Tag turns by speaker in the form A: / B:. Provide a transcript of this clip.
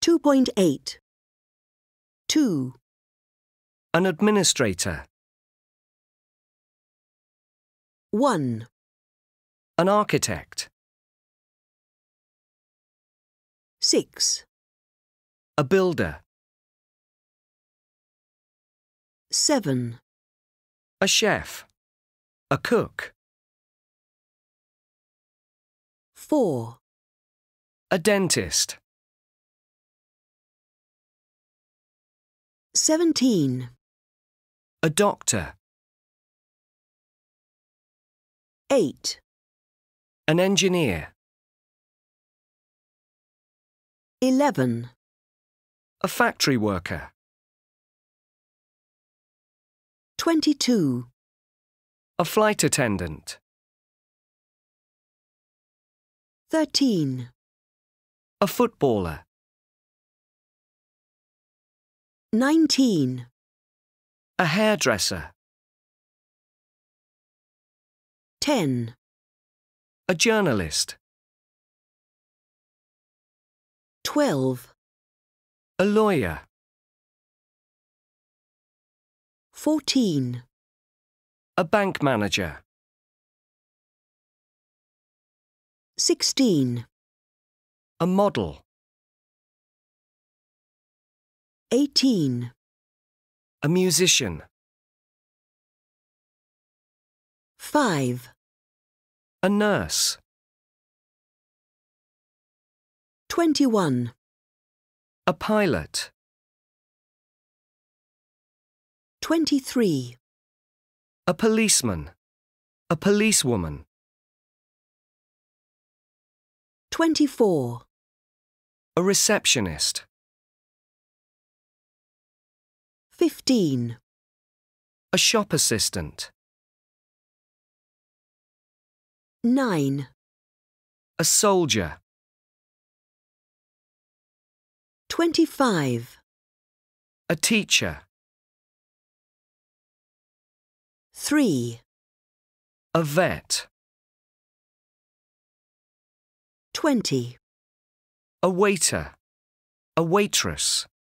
A: 2.8. 2,
B: An administrator.
A: 1,
B: An architect.
A: 6,
B: A builder.
A: 7,
B: A chef. A cook.
A: 4,
B: A dentist.
A: 17,
B: A doctor.
A: 8,
B: An engineer.
A: 11,
B: A factory worker.
A: 22,
B: A flight attendant.
A: 13,
B: A footballer.
A: 19,
B: A hairdresser.
A: 10,
B: A journalist.
A: 12,
B: A lawyer.
A: 14,
B: A bank manager.
A: 16,
B: A model.
A: 18,
B: A musician.
A: 5,
B: A nurse.
A: 21,
B: A pilot.
A: 23,
B: A policeman. A policewoman.
A: 24,
B: A receptionist.
A: 15,
B: A shop assistant.
A: 9,
B: A soldier.
A: 25,
B: A teacher.
A: 3,
B: A vet.
A: 20,
B: A waiter. A waitress.